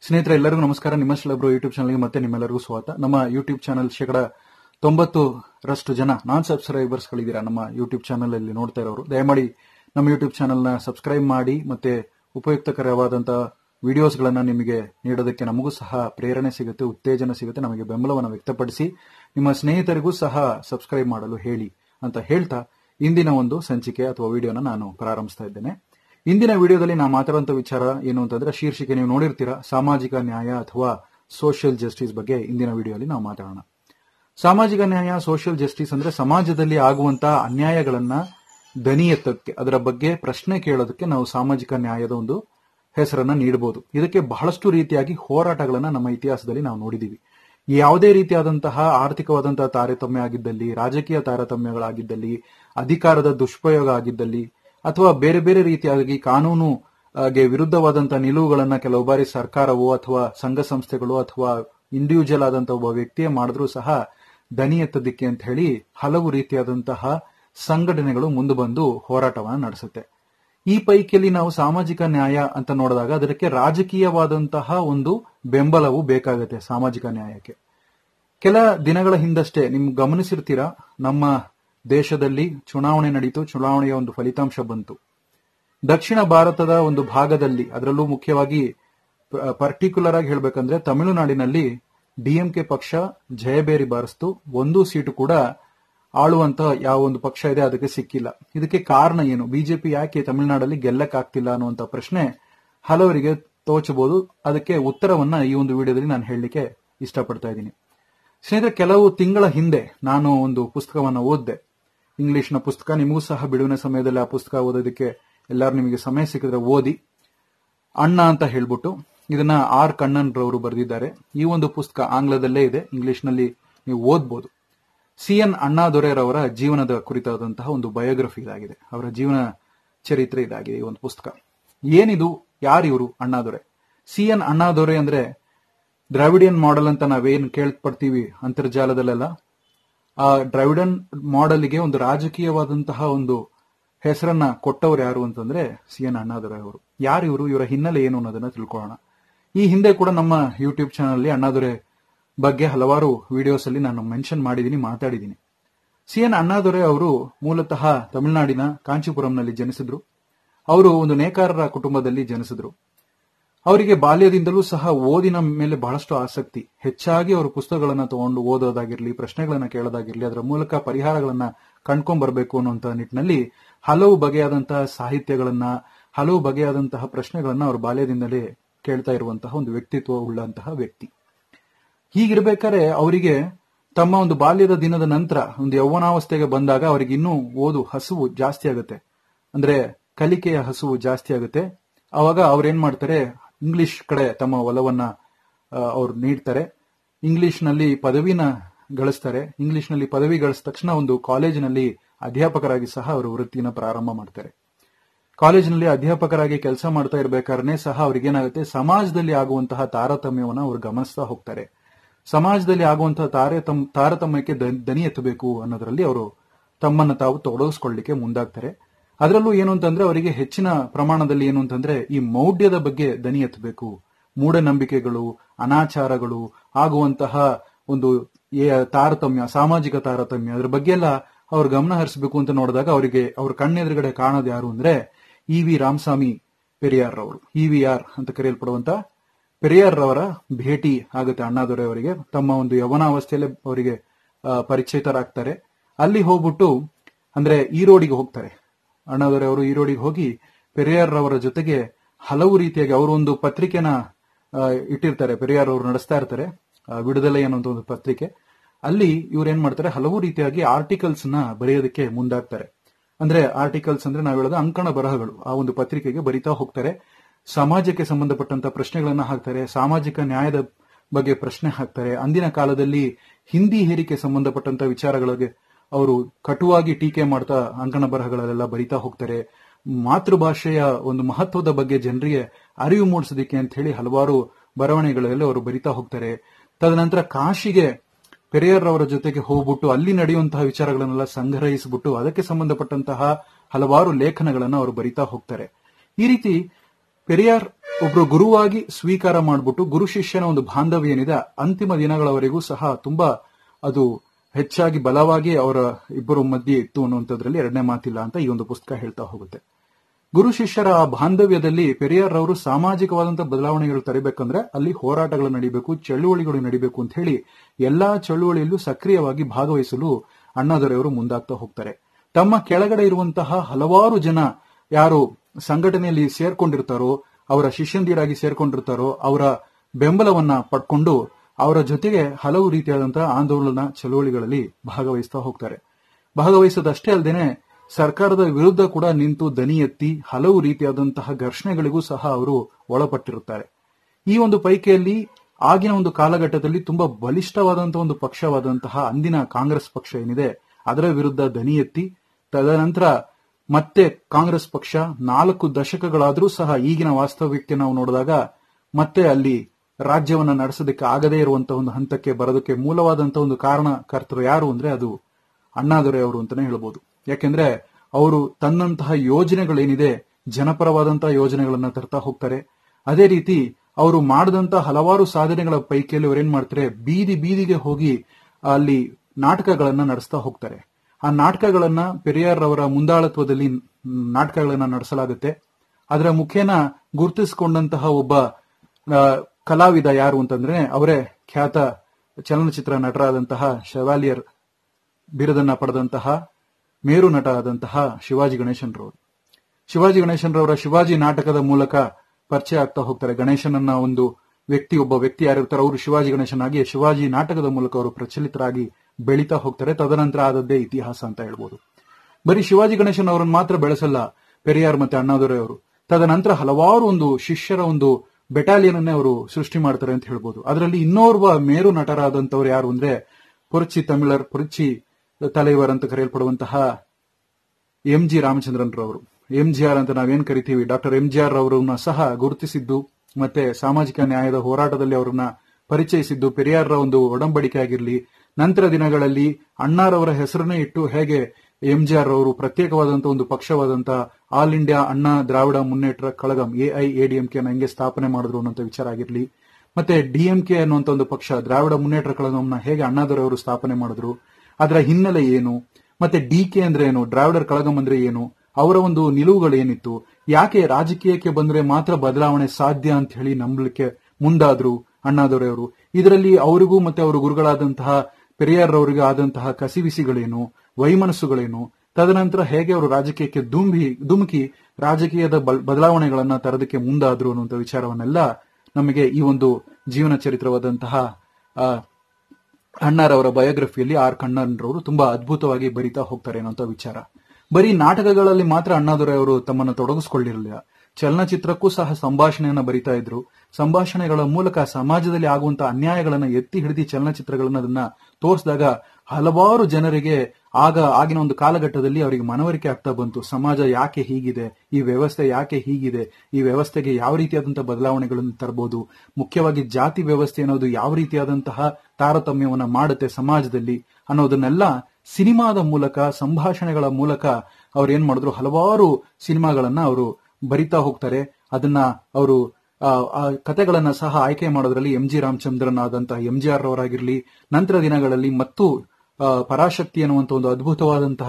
ಸ್ನೇಹಿತರೆ ಎಲ್ಲರಿಗೂ ನಮಸ್ಕಾರ. ನಿಮ್ಮ ಶ್ರೀಲಬ್ರು ಯೂಟ್ಯೂಬ್ ಚಾನಲ್ಗೆ ಮತ್ತೆ ನಿಮ್ಮೆಲ್ಲರಿಗೂ ಸ್ವಾಗತ. ನಮ್ಮ ಯೂಟ್ಯೂಬ್ ಚಾನಲ್ 90% ಜನ ನಾನ್ ಸಬ್ಸ್ಕ್ರೈಬರ್ಸ್ ಗಳಿದ್ದೀರಾ. ನಮ್ಮ ಯೂಟ್ಯೂಬ್ ಚಾನಲ್ ಅಲ್ಲಿ ನೋಡ್ತಾ ಇರೋರು ದಯಮಾಡಿ ನಮ್ಮ ಯೂಟ್ಯೂಬ್ ಚಾನಲ್ ನ ಸಬ್ಸ್ಕ್ರೈಬ್ ಮಾಡಿ ಮತ್ತೆ ಉಪಯುಕ್ತಕರವಾದಂತಹ ವಿಡಿಯೋಸ್ ಗಳನ್ನ ನಿಮಗೆ ನೀಡೋದಕ್ಕೆ ನಮಗೂ ಸಹ ಪ್ರೇರಣೆ ಸಿಗುತ್ತೆ, ಉತ್ತೇಜನ ಸಿಗುತ್ತೆ. ನಮಗೆ ಬೆಂಬಲವನ್ನು ವ್ಯಕ್ತಪಡಿಸಿ ನಿಮ್ಮ ಸ್ನೇಹಿತರಿಗೂ ಸಹ ಸಬ್ಸ್ಕ್ರೈಬ್ ಮಾಡಲು ಹೇಳಿ ಅಂತ ಹೇಳ್ತಾ ಇಂದಿನ ಒಂದು ಸಂಚಿಕೆ ಅಥವಾ ವಿಡಿಯೋನ ನಾನು ಪ್ರಾರಂಭಿಸ್ತಾ ಇದ್ದೇನೆ. ಇಂದಿನ ವಿಡಿಯೋದಲ್ಲಿ ನಾವು ಮಾತಾಡುವಂತ ವಿಚಾರ ಏನು ಅಂತಂದ್ರೆ, ಶೀರ್ಷಿಕೆ ನೀವು ನೋಡಿರ್ತೀರಾ, ಸಾಮಾಜಿಕ ನ್ಯಾಯ ಅಥವಾ ಸೋಷಿಯಲ್ ಜಸ್ಟಿಸ್ ಬಗ್ಗೆ ಇಂದಿನ ವಿಡಿಯೋದಲ್ಲಿ ನಾವು ಮಾತಾಡೋಣ. ಸಾಮಾಜಿಕ ನ್ಯಾಯ, ಸೋಷಿಯಲ್ ಜಸ್ಟಿಸ್ ಅಂದ್ರೆ ಸಮಾಜದಲ್ಲಿ ಆಗುವಂತಹ ಅನ್ಯಾಯಗಳನ್ನ ದನಿ ಎತ್ತಕ್ಕೆ, ಅದರ ಬಗ್ಗೆ ಪ್ರಶ್ನೆ ಕೇಳೋದಕ್ಕೆ ನಾವು ಸಾಮಾಜಿಕ ನ್ಯಾಯದ ಒಂದು ಹೆಸರನ್ನ ನೀಡಬಹುದು. ಇದಕ್ಕೆ ಬಹಳಷ್ಟು ರೀತಿಯಾಗಿ ಹೋರಾಟಗಳನ್ನ ನಮ್ಮ ಇತಿಹಾಸದಲ್ಲಿ ನಾವು ನೋಡಿದೀವಿ. ಯಾವುದೇ ರೀತಿಯಾದಂತಹ ಆರ್ಥಿಕವಾದಂತಹ ತಾರತಮ್ಯ ಆಗಿದ್ದಲ್ಲಿ, ರಾಜಕೀಯ ತಾರತಮ್ಯಗಳಾಗಿದ್ದಲ್ಲಿ, ಅಧಿಕಾರದ ದುಷ್ಪ್ರಯೋಗ ಆಗಿದ್ದಲ್ಲಿ ಅಥವಾ ಬೇರೆ ಬೇರೆ ರೀತಿಯಾಗಿ ಕಾನೂನುಗೆ ವಿರುದ್ಧವಾದಂತಹ ನಿಲುವುಗಳನ್ನ ಕೆಲವು ಬಾರಿ ಸರ್ಕಾರವೋ ಅಥವಾ ಸಂಘ ಸಂಸ್ಥೆಗಳು ಅಥವಾ ಇಂಡಿವಿಜುವಲ್ ಆದಂತಹ ಒಬ್ಬ ವ್ಯಕ್ತಿಯೇ ಮಾಡಿದ್ರೂ ಸಹ ದನಿ ಎತ್ತದಿಕ್ಕೆ ಅಂತ ಹೇಳಿ ಹಲವು ರೀತಿಯಾದಂತಹ ಸಂಘಟನೆಗಳು ಮುಂದೆ ಬಂದು ಹೋರಾಟವನ್ನು ನಡೆಸುತ್ತೆ. ಈ ಪೈಕಿಯಲ್ಲಿ ನಾವು ಸಾಮಾಜಿಕ ನ್ಯಾಯ ಅಂತ ನೋಡಿದಾಗ ಅದಕ್ಕೆ ರಾಜಕೀಯವಾದಂತಹ ಒಂದು ಬೆಂಬಲವು ಬೇಕಾಗುತ್ತೆ. ಸಾಮಾಜಿಕ ನ್ಯಾಯಕ್ಕೆ ಕೆಲ ದಿನಗಳ ಹಿಂದಷ್ಟೇ ನಿಮ್ಗೆ ಗಮನಿಸಿರ್ತೀರಾ, ನಮ್ಮ ದೇಶದಲ್ಲಿ ಚುನಾವಣೆ ನಡೀತು. ಚುನಾವಣೆಯ ಒಂದು ಫಲಿತಾಂಶ ಬಂತು. ದಕ್ಷಿಣ ಭಾರತದ ಒಂದು ಭಾಗದಲ್ಲಿ, ಅದರಲ್ಲೂ ಮುಖ್ಯವಾಗಿ ಪರ್ಟಿಕ್ಯುಲರ್ ಆಗಿ ಹೇಳ್ಬೇಕಂದ್ರೆ ತಮಿಳುನಾಡಿನಲ್ಲಿ ಡಿಎಂಕೆ ಪಕ್ಷ ಜಯಬೇರಿ ಬಾರಿಸ್ತು. ಒಂದು ಸೀಟು ಕೂಡ ಆಳುವಂತ ಯಾವ ಒಂದು ಪಕ್ಷ ಇದೆ ಅದಕ್ಕೆ ಸಿಕ್ಕಿಲ್ಲ. ಇದಕ್ಕೆ ಕಾರಣ ಏನು? ಬಿಜೆಪಿ ಯಾಕೆ ತಮಿಳುನಾಡಲ್ಲಿ ಗೆಲ್ಲಕ್ಕಾಗ್ತಿಲ್ಲ ಅನ್ನುವಂತ ಪ್ರಶ್ನೆ ಹಲವರಿಗೆ ತೋಚಬಹುದು. ಅದಕ್ಕೆ ಉತ್ತರವನ್ನ ಈ ಒಂದು ವಿಡಿಯೋದಲ್ಲಿ ನಾನು ಹೇಳಲಿಕ್ಕೆ ಇಷ್ಟಪಡ್ತಾ ಇದ್ದೀನಿ. ಸ್ನೇಹಿತರೆ, ಕೆಲವು ತಿಂಗಳ ಹಿಂದೆ ನಾನು ಒಂದು ಪುಸ್ತಕವನ್ನ ಓದಿದೆ, ಇಂಗ್ಲಿಷ್ನ ಪುಸ್ತಕ. ನಿಮಗೂ ಸಹ ಬಿಡುವಿನ ಸಮಯದಲ್ಲಿ ಆ ಪುಸ್ತಕ ಓದೋದಕ್ಕೆ ಎಲ್ಲರೂ ನಿಮಗೆ ಸಮಯ ಸಿಕ್ಕಿದ್ರೆ ಓದಿ. ಅಣ್ಣ ಅಂತ ಹೇಳ್ಬಿಟ್ಟು ಇದನ್ನ ಆರ್ ಕಣ್ಣನ್ ರವರು ಬರೆದಿದ್ದಾರೆ. ಈ ಒಂದು ಪುಸ್ತಕ ಆಂಗ್ಲದಲ್ಲೇ ಇದೆ, ಇಂಗ್ಲಿಷ್ನಲ್ಲಿ ನೀವು ಓದ್ಬೋದು. CN ಅಣ್ಣಾದೊರೆರವರ ಜೀವನದ ಕುರಿತಾದಂತಹ ಒಂದು ಬಯೋಗ್ರಫಿ ಇದಾಗಿದೆ, ಅವರ ಜೀವನ ಚರಿತ್ರೆ ಇದಾಗಿದೆ ಈ ಒಂದು ಪುಸ್ತಕ. ಏನಿದು? ಯಾರಿವರು ಅಣ್ಣಾದೊರೆ? CN ಅಣ್ಣಾದೊರೆ ಅಂದ್ರೆ ದ್ರಾವಿಡಿಯನ್ ಮಾಡೆಲ್ ಅಂತ ನಾವೇನ್ ಕೇಳ್ಪಡ್ತೀವಿ ಅಂತರ್ಜಾಲದಲ್ಲೆಲ್ಲ, ಆ ದ್ರಾವಿಡನ್ ಮಾಡೆಲ್ಗೆ ಒಂದು ರಾಜಕೀಯವಾದಂತಹ ಒಂದು ಹೆಸರನ್ನ ಕೊಟ್ಟವರು ಯಾರು ಅಂತಂದ್ರೆ CN ಅಣ್ಣಾದೊರೆ ಅವರು. ಯಾರು ಇವರು? ಇವರ ಹಿನ್ನೆಲೆ ಏನು ಅನ್ನೋದನ್ನ ತಿಳ್ಕೊಳ್ಳೋಣ. ಈ ಹಿಂದೆ ಕೂಡ ನಮ್ಮ ಯೂಟ್ಯೂಬ್ ಚಾನಲ್ ಅಲ್ಲಿ ಅಣ್ಣಾದೊರೆ ಬಗ್ಗೆ ಹಲವಾರು ವಿಡಿಯೋಸ್ ಅಲ್ಲಿ ನಾನು ಮೆನ್ಷನ್ ಮಾಡಿದ್ದೀನಿ, ಮಾತಾಡಿದ್ದೀನಿ. CN ಅಣ್ಣಾದೊರೆ ಅವರು ಮೂಲತಃ ತಮಿಳುನಾಡಿನ ಕಾಂಚೀಪುರಂನಲ್ಲಿ ಜನಿಸಿದ್ರು. ಅವರು ಒಂದು ನೇಕಾರರ ಕುಟುಂಬದಲ್ಲಿ ಜನಿಸಿದ್ರು. ಅವರಿಗೆ ಬಾಲ್ಯದಿಂದಲೂ ಸಹ ಓದಿನ ಮೇಲೆ ಬಹಳಷ್ಟು ಆಸಕ್ತಿ. ಹೆಚ್ಚಾಗಿ ಅವರು ಪುಸ್ತಕಗಳನ್ನ ತಗೊಂಡು ಓದೋದಾಗಿರ್ಲಿ, ಪ್ರಶ್ನೆಗಳನ್ನ ಕೇಳೋದಾಗಿರ್ಲಿ, ಅದರ ಮೂಲಕ ಪರಿಹಾರಗಳನ್ನ ಕಂಡ್ಕೊಂಡ್ ಬರಬೇಕು ಅನ್ನುವಂತಹ ನಿಟ್ಟಿನಲ್ಲಿ ಹಲವು ಬಗೆಯಾದಂತಹ ಸಾಹಿತ್ಯಗಳನ್ನ, ಹಲವು ಬಗೆಯಾದಂತಹ ಪ್ರಶ್ನೆಗಳನ್ನ ಅವರು ಬಾಲ್ಯದಿಂದಲೇ ಕೇಳ್ತಾ ಇರುವಂತಹ ಒಂದು ವ್ಯಕ್ತಿತ್ವ ಉಳ್ಳಂತಹ ವ್ಯಕ್ತಿ. ಹೀಗಿರ್ಬೇಕಾದ್ರೆ ಅವರಿಗೆ ತಮ್ಮ ಒಂದು ಬಾಲ್ಯದ ದಿನದ ನಂತರ ಒಂದು ಯೌವನಾವಸ್ಥೆಗೆ ಬಂದಾಗ ಅವರಿಗೆ ಇನ್ನೂ ಓದು ಹಸುವು ಜಾಸ್ತಿ ಆಗುತ್ತೆ, ಅಂದ್ರೆ ಕಲಿಕೆಯ ಹಸುವು ಜಾಸ್ತಿ ಆಗುತ್ತೆ. ಅವಾಗ ಅವ್ರೇನ್ ಮಾಡ್ತಾರೆ, ಇಂಗ್ಲಿಷ್ ಕಡೆ ತಮ್ಮ ಒಲವನ್ನ ಅವ್ರು ನೀಡ್ತಾರೆ. ಇಂಗ್ಲಿಷ್ ನಲ್ಲಿ ಪದವಿನ ಗಳಿಸ್ತಾರೆ. ಇಂಗ್ಲಿಷ್ ನಲ್ಲಿ ಪದವಿ ಗಳಿಸಿದ ತಕ್ಷಣ ಒಂದು ಕಾಲೇಜಿನಲ್ಲಿ ಅಧ್ಯಾಪಕರಾಗಿ ಸಹ ಅವರು ವೃತ್ತಿನ ಪ್ರಾರಂಭ ಮಾಡ್ತಾರೆ. ಕಾಲೇಜಿನಲ್ಲಿ ಅಧ್ಯಾಪಕರಾಗಿ ಕೆಲಸ ಮಾಡ್ತಾ ಇರ್ಬೇಕಾದ್ರೆ ಸಹ ಅವ್ರಿಗೇನಾಗುತ್ತೆ, ಸಮಾಜದಲ್ಲಿ ಆಗುವಂತಹ ತಾರತಮ್ಯವನ್ನ ಅವರು ಗಮನಿಸ್ತಾ ಹೋಗ್ತಾರೆ. ಸಮಾಜದಲ್ಲಿ ಆಗುವಂತಹ ತಾರತಮ್ಯಕ್ಕೆ ದನಿ ಎತ್ತಬೇಕು ಅನ್ನೋದ್ರಲ್ಲಿ ಅವರು ತಮ್ಮನ್ನ ತಾವು ತೊಡಗಿಸ್ಕೊಳ್ಳಿಕ್ಕೆ ಮುಂದಾಗ್ತಾರೆ. ಅದರಲ್ಲೂ ಏನು ಅಂತಂದ್ರೆ ಅವರಿಗೆ ಹೆಚ್ಚಿನ ಪ್ರಮಾಣದಲ್ಲಿ ಏನು ಅಂತಂದ್ರೆ ಈ ಮೌಢ್ಯದ ಬಗ್ಗೆ ದನಿ ಎತ್ತಬೇಕು. ಮೂಢನಂಬಿಕೆಗಳು, ಅನಾಚಾರಗಳು, ಆಗುವಂತಹ ಒಂದು ತಾರತಮ್ಯ, ಸಾಮಾಜಿಕ ತಾರತಮ್ಯ, ಅದ್ರ ಬಗ್ಗೆ ಎಲ್ಲ ಅವ್ರು ಗಮನ ಹರಿಸಬೇಕು ಅಂತ ನೋಡಿದಾಗ ಅವರಿಗೆ ಅವ್ರ ಕಣ್ಣೆದುರುಗಡೆ ಕಾಣೋದು ಯಾರು ಅಂದ್ರೆ EV ರಾಮಸ್ವಾಮಿ ಪೆರಿಯಾರ್ ರವರು. EVR ಅಂತ ಕರೆಯಲ್ಪಡುವಂತ ಪೆರಿಯಾರ್ ರವರ ಭೇಟಿ ಆಗುತ್ತೆ ಅಣ್ಣಾದೊರೆ ಅವರಿಗೆ. ತಮ್ಮ ಒಂದು ಯವನಾವಸ್ಥೆಯಲ್ಲೇ ಅವರಿಗೆ ಪರಿಚಯಿತರಾಗ್ತಾರೆ. ಅಲ್ಲಿ ಹೋಗ್ಬಿಟ್ಟು ಅಂದ್ರೆ ಈರೋಡಿಗೆ ಹೋಗ್ತಾರೆ. ಅಣ್ಣಾದೊರೆ ಅವರು ಈರೋಡಿಗೆ ಹೋಗಿ ಪೆರಿಯಾರ್ ರವರ ಜೊತೆಗೆ ಹಲವು ರೀತಿಯಾಗಿ ಅವರು ಒಂದು ಪತ್ರಿಕೆನ ಇಟ್ಟಿರ್ತಾರೆ. ಪೆರಿಯಾರ್ ಅವರು ನಡೆಸ್ತಾ ಇರ್ತಾರೆ, ವಿಡುದಲೆ ಅನ್ನುವಂತ ಒಂದು ಪತ್ರಿಕೆ. ಅಲ್ಲಿ ಇವ್ರು ಏನ್ ಮಾಡ್ತಾರೆ, ಹಲವು ರೀತಿಯಾಗಿ ಆರ್ಟಿಕಲ್ಸ್ ನ ಬರೆಯೋದಕ್ಕೆ ಮುಂದಾಗ್ತಾರೆ. ಅಂದ್ರೆ ಆರ್ಟಿಕಲ್ಸ್ ಅಂದ್ರೆ ನಾವ್ ಹೇಳೋದು ಅಂಕಣ ಬರಹಗಳು. ಆ ಒಂದು ಪತ್ರಿಕೆಗೆ ಬರಿತಾ ಹೋಗ್ತಾರೆ. ಸಮಾಜಕ್ಕೆ ಸಂಬಂಧಪಟ್ಟಂತ ಪ್ರಶ್ನೆಗಳನ್ನ ಹಾಕ್ತಾರೆ. ಸಾಮಾಜಿಕ ನ್ಯಾಯದ ಬಗ್ಗೆ ಪ್ರಶ್ನೆ ಹಾಕ್ತಾರೆ. ಅಂದಿನ ಕಾಲದಲ್ಲಿ ಹಿಂದಿ ಹೇರಿಕೆ ಸಂಬಂಧಪಟ್ಟಂತ ವಿಚಾರಗಳಿಗೆ ಅವರು ಕಟುವಾಗಿ ಟೀಕೆ ಮಾಡ್ತಾ ಅಂಕಣ ಬರಹಗಳೆಲ್ಲ ಬರಿತಾ ಹೋಗ್ತಾರೆ. ಮಾತೃಭಾಷೆಯ ಒಂದು ಮಹತ್ವದ ಬಗ್ಗೆ ಜನರಿಗೆ ಅರಿವು ಮೂಡಿಸೋದಕ್ಕೆ ಅಂತ ಹೇಳಿ ಹಲವಾರು ಬರವಣಿಗೆಗಳಲ್ಲಿ ಅವರು ಬರಿತಾ ಹೋಗ್ತಾರೆ. ತದನಂತರ ಕಾಶಿಗೆ ಪೆರಿಯಾರ್ ಅವರ ಜೊತೆಗೆ ಹೋಗ್ಬಿಟ್ಟು ಅಲ್ಲಿ ನಡೆಯುವಂತಹ ವಿಚಾರಗಳನ್ನೆಲ್ಲ ಸಂಗ್ರಹಿಸಿಬಿಟ್ಟು ಅದಕ್ಕೆ ಸಂಬಂಧಪಟ್ಟಂತಹ ಹಲವಾರು ಲೇಖನಗಳನ್ನು ಅವರು ಬರಿತಾ ಹೋಗ್ತಾರೆ. ಈ ರೀತಿ ಪೆರಿಯಾರ್ ಒಬ್ರು ಗುರುವಾಗಿ ಸ್ವೀಕಾರ ಮಾಡ್ಬಿಟ್ಟು ಗುರು ಶಿಷ್ಯನ ಒಂದು ಬಾಂಧವ್ಯ ಏನಿದೆ ಅಂತಿಮ ದಿನಗಳವರೆಗೂ ಸಹ ತುಂಬಾ ಅದು ಹೆಚ್ಚಾಗಿ ಬಲವಾಗಿ ಅವರ ಇಬ್ಬರು ಮಧ್ಯೆ ಇತ್ತು ಅನ್ನುವಂಥದ್ರಲ್ಲಿ ಎರಡನೇ ಮಾತಿಲ್ಲ ಅಂತ ಈ ಒಂದು ಪುಸ್ತಕ ಹೇಳ್ತಾ ಹೋಗುತ್ತೆ. ಗುರು ಶಿಷ್ಯರ ಆ ಬಾಂಧವ್ಯದಲ್ಲಿ ಪೆರಿಯಾರ್ ಅವರು ಸಾಮಾಜಿಕವಾದಂತಹ ಬದಲಾವಣೆಗಳು ತರಬೇಕಂದ್ರೆ ಅಲ್ಲಿ ಹೋರಾಟಗಳು ನಡೀಬೇಕು, ಚಳುವಳಿಗಳು ನಡೀಬೇಕು ಅಂತ ಹೇಳಿ ಎಲ್ಲಾ ಚಳುವಳಿಯಲ್ಲೂ ಸಕ್ರಿಯವಾಗಿ ಭಾಗವಹಿಸಲು ಅಣ್ಣಾದೊರೆಯವರು ಮುಂದಾಗ್ತಾ ಹೋಗ್ತಾರೆ. ತಮ್ಮ ಕೆಳಗಡೆ ಇರುವಂತಹ ಹಲವಾರು ಜನ ಯಾರು ಸಂಘಟನೆಯಲ್ಲಿ ಸೇರ್ಕೊಂಡಿರ್ತಾರೋ, ಅವರ ಶಿಷ್ಯಂದಿರಾಗಿ ಸೇರ್ಕೊಂಡಿರ್ತಾರೋ, ಅವರ ಬೆಂಬಲವನ್ನ ಪಡ್ಕೊಂಡು ಅವರ ಜೊತೆಗೆ ಹಲವು ರೀತಿಯಾದಂತಹ ಆಂದೋಲನ ಚಳುವಳಿಗಳಲ್ಲಿ ಭಾಗವಹಿಸ್ತಾ ಹೋಗ್ತಾರೆ. ಭಾಗವಹಿಸೋದಷ್ಟೇ ಅಲ್ಲದೆ ಸರ್ಕಾರದ ವಿರುದ್ಧ ಕೂಡ ನಿಂತು ದನಿ ಎತ್ತಿ ಹಲವು ರೀತಿಯಾದಂತಹ ಘರ್ಷಣೆಗಳಿಗೂ ಸಹ ಅವರು ಒಳಪಟ್ಟಿರುತ್ತಾರೆ. ಈ ಒಂದು ಪೈಕಿಯಲ್ಲಿ ಆಗಿನ ಒಂದು ಕಾಲಘಟ್ಟದಲ್ಲಿ ತುಂಬಾ ಬಲಿಷ್ಠವಾದಂತಹ ಒಂದು ಪಕ್ಷವಾದಂತಹ ಅಂದಿನ ಕಾಂಗ್ರೆಸ್ ಪಕ್ಷ ಏನಿದೆ ಅದರ ವಿರುದ್ಧ ದನಿ ಎತ್ತಿ ತದನಂತರ ಮತ್ತೆ ಕಾಂಗ್ರೆಸ್ ಪಕ್ಷ 4 ದಶಕಗಳಾದರೂ ಸಹ ಈಗಿನ ವಾಸ್ತವ್ಯಕ್ಕೆ ನಾವು ನೋಡಿದಾಗ ಮತ್ತೆ ಅಲ್ಲಿ ರಾಜ್ಯವನ್ನ ನಡೆಸೋದಕ್ಕೆ ಆಗದೇ ಇರುವಂತಹ ಒಂದು ಹಂತಕ್ಕೆ ಬರೋದಕ್ಕೆ ಮೂಲವಾದಂತಹ ಒಂದು ಕಾರಣಕರ್ತರು ಯಾರು ಅಂದ್ರೆ ಅದು ಅಣ್ಣಾದೊರೆ ಅವರು ಅಂತಾನೆ ಹೇಳ್ಬೋದು. ಯಾಕೆಂದ್ರೆ ಅವರು ತನ್ನಂತಹ ಯೋಜನೆಗಳೇನಿದೆ ಜನಪರವಾದಂತಹ ಯೋಜನೆಗಳನ್ನ ತರ್ತಾ ಹೋಗ್ತಾರೆ. ಅದೇ ರೀತಿ ಅವರು ಮಾಡಿದಂತಹ ಹಲವಾರು ಸಾಧನೆಗಳ ಪೈಕಿಯಲ್ಲಿ ಅವರೇನ್ ಮಾಡ್ತಾರೆ, ಬೀದಿ ಬೀದಿಗೆ ಹೋಗಿ ಅಲ್ಲಿ ನಾಟಕಗಳನ್ನ ನಡೆಸ್ತಾ ಹೋಗ್ತಾರೆ. ಆ ನಾಟಕಗಳನ್ನ ಪೆರಿಯಾರ್ ಅವರ ಮುಂದಾಳತ್ವದಲ್ಲಿ ನಾಟಕಗಳನ್ನ ನಡೆಸಲಾಗುತ್ತೆ. ಅದರ ಮುಖೇನ ಗುರುತಿಸಿಕೊಂಡಂತಹ ಒಬ್ಬ ಕಲಾವಿದ ಯಾರು ಅಂತಂದ್ರೆ ಅವರೇ ಖ್ಯಾತ ಚಲನಚಿತ್ರ ನಟರಾದಂತಹ ಶೆವಾಲಿಯರ್ ಬಿರುದನ್ನ ಪಡೆದಂತಹ ಮೇರು ನಟ ಆದಂತಹ ಶಿವಾಜಿ ಗಣೇಶನ್ರವರು. ಶಿವಾಜಿ ಗಣೇಶನ್ರವರ ಶಿವಾಜಿ ನಾಟಕದ ಮೂಲಕ ಪರಿಚಯ ಆಗ್ತಾ ಹೋಗ್ತಾರೆ. ಗಣೇಶನನ್ನ ಒಂದು ಒಬ್ಬ ವ್ಯಕ್ತಿ ಯಾರಿರ್ತಾರೆ ಅವರು ಶಿವಾಜಿ ಗಣೇಶನಾಗಿ ಶಿವಾಜಿ ನಾಟಕದ ಮೂಲಕ ಅವರು ಪ್ರಚಲಿತರಾಗಿ ಬೆಳೀತಾ ಹೋಗ್ತಾರೆ. ತದನಂತರ ಆದದ್ದೇ ಇತಿಹಾಸ ಅಂತ ಹೇಳ್ಬೋದು. ಬರೀ ಶಿವಾಜಿ ಗಣೇಶನ್ ಅವರನ್ನು ಮಾತ್ರ ಬೆಳೆಸಲ್ಲ ಪೆರಿಯಾರ್ ಮತ್ತೆ ಅಣ್ಣಾದೊರೆ ಅವರು. ತದನಂತರ ಹಲವಾರು ಒಂದು ಶಿಷ್ಯರ ಒಂದು ಬೆಟಾಲಿಯನ್ ಅನ್ನೇ ಅವರು ಸೃಷ್ಟಿ ಮಾಡ್ತಾರೆ ಅಂತ ಹೇಳ್ಬೋದು. ಅದರಲ್ಲಿ ಇನ್ನೋರ್ವ ಮೇರು ನಟರಾದಂತವ್ರು ಯಾರು ಅಂದ್ರೆ ಪುರಚಿ ತಲೈವರ್ ಅಂತ ಕರೆಯಲ್ಪಡುವಂತಹ MG ರಾಮಚಂದ್ರನ್ ರವರು. MGR ಅಂತ ನಾವೇನ್ ಕರಿತೀವಿ, ಡಾಕ್ಟರ್ MGR ಅವರನ್ನ ಸಹ ಗುರುತಿಸಿದ್ದು ಮತ್ತೆ ಸಾಮಾಜಿಕ ನ್ಯಾಯದ ಹೋರಾಟದಲ್ಲಿ ಅವರನ್ನ ಪರಿಚಯಿಸಿದ್ದು ಪೆರಿಯಾರ್ ಒಂದು ಒಡಂಬಡಿಕೆ ಆಗಿರಲಿ. ನಂತರ ದಿನಗಳಲ್ಲಿ ಅಣ್ಣಾರವರ ಹೆಸರನ್ನೇ ಇಟ್ಟು ಹೇಗೆ MGR ಅವರು ಪ್ರತ್ಯೇಕವಾದಂತಹ ಒಂದು ಪಕ್ಷವಾದಂತಹ ಆಲ್ ಇಂಡಿಯಾ ಅಣ್ಣಾ ದ್ರಾವಿಡ ಮುನ್ನೇಟ್ರ ಕಳಗಂ AIADMK ಹೆಂಗೆ ಸ್ಥಾಪನೆ ಮಾಡಿದ್ರು ಅನ್ನೋ ವಿಚಾರ ಆಗಿರ್ಲಿ, ಮತ್ತೆ DMK ಅನ್ನುವಂತ ಒಂದು ಪಕ್ಷ ದ್ರಾವಿಡ ಮುನ್ನೇಟ್ರ ಕಳಗಂನ ಹೇಗೆ ಅಣ್ಣಾದೊರೆ ಅವರು ಸ್ಥಾಪನೆ ಮಾಡಿದ್ರು, ಅದರ ಹಿನ್ನೆಲೆ ಏನು, ಮತ್ತೆ DK ಅಂದ್ರೆ ಏನು, ದ್ರಾವಿಡರ್ ಕಳಗಂ ಅಂದ್ರೆ ಏನು, ಅವರ ಒಂದು ನಿಲುವುಗಳು ಏನಿತ್ತು, ಯಾಕೆ ರಾಜಕೀಯಕ್ಕೆ ಬಂದ್ರೆ ಮಾತ್ರ ಬದಲಾವಣೆ ಸಾಧ್ಯ ಅಂತ ಹೇಳಿ ನಂಬಲಿಕ್ಕೆ ಮುಂದಾದ್ರು ಅಣ್ಣಾದೊರೆ ಅವರು. ಇದರಲ್ಲಿ ಅವರಿಗೂ ಮತ್ತೆ ಅವರ ಗುರುಗಳಾದಂತಹ ಪೆರಿಯಾರ್ ಅವರಿಗೆ ಆದಂತಹ ಕಸಿವಿಸಿಗಳೇನು, ವೈಮನಸ್ಸುಗಳೇನು, ತದನಂತರ ಹೇಗೆ ಅವರು ರಾಜಕೀಯಕ್ಕೆ ಧುಮುಕಿ ರಾಜಕೀಯದ ಬದಲಾವಣೆಗಳನ್ನ ತರೋದಕ್ಕೆ ಮುಂದಾದ್ರು ಅನ್ನುವಂಥ ವಿಚಾರವನ್ನೆಲ್ಲ ನಮಗೆ ಈ ಒಂದು ಜೀವನ ಚರಿತ್ರವಾದಂತಹ ಅಣ್ಣಾರವರ ಬಯೋಗ್ರಫಿಯಲ್ಲಿ ಆರ್ ಕಣ್ಣನ್ರವರು ತುಂಬಾ ಅದ್ಭುತವಾಗಿ ಬರಿತಾ ಹೋಗ್ತಾರೆ ಅನ್ನೋಂಥ ವಿಚಾರ. ಬರೀ ನಾಟಕಗಳಲ್ಲಿ ಮಾತ್ರ ಅಣ್ಣಾದೊರೆ ಅವರು ತಮ್ಮನ್ನು ತೊಡಗಿಸ್ಕೊಳ್ಳಿರಲಿಲ್ಲ. ಚಲನಚಿತ್ರಕ್ಕೂ ಸಹ ಸಂಭಾಷಣೆಯನ್ನ ಬರಿತಾ ಇದ್ರು. ಸಂಭಾಷಣೆಗಳ ಮೂಲಕ ಸಮಾಜದಲ್ಲಿ ಆಗುವಂತಹ ಅನ್ಯಾಯಗಳನ್ನ ಎತ್ತಿ ಹಿಡಿದು ಚಲನಚಿತ್ರಗಳನ್ನ ಅದನ್ನ ತೋರಿಸಿದಾಗ ಹಲವಾರು ಜನರಿಗೆ ಆಗಿನ ಒಂದು ಕಾಲಘಟ್ಟದಲ್ಲಿ ಅವರಿಗೆ ಮನವರಿಕೆ ಆಗ್ತಾ ಬಂತು. ಸಮಾಜ ಯಾಕೆ ಹೀಗಿದೆ, ಈ ವ್ಯವಸ್ಥೆ ಯಾಕೆ ಹೀಗಿದೆ, ಈ ವ್ಯವಸ್ಥೆಗೆ ಯಾವ ರೀತಿಯಾದಂತಹ ಬದಲಾವಣೆಗಳನ್ನು ತರಬಹುದು, ಮುಖ್ಯವಾಗಿ ಜಾತಿ ವ್ಯವಸ್ಥೆ ಅನ್ನೋದು ಯಾವ ರೀತಿಯಾದಂತಹ ತಾರತಮ್ಯವನ್ನ ಮಾಡುತ್ತೆ ಸಮಾಜದಲ್ಲಿ ಅನ್ನೋದನ್ನೆಲ್ಲ ಸಿನಿಮಾದ ಮೂಲಕ, ಸಂಭಾಷಣೆಗಳ ಮೂಲಕ ಅವ್ರು ಏನ್ ಮಾಡಿದ್ರು, ಹಲವಾರು ಸಿನಿಮಾಗಳನ್ನ ಅವರು ಬರಿತಾ ಹೋಗ್ತಾರೆ. ಅದನ್ನ ಅವರು ಆ ಕಥೆಗಳನ್ನ ಸಹ ಆಯ್ಕೆ ಮಾಡೋದ್ರಲ್ಲಿ MG ರಾಮಚಂದ್ರನ್ ಆದಂತಹ MGR ಅವರಾಗಿರ್ಲಿ, ನಂತರ ದಿನಗಳಲ್ಲಿ ಮತ್ತು ಪರಾಶಕ್ತಿ ಅನ್ನುವಂತ ಒಂದು ಅದ್ಭುತವಾದಂತಹ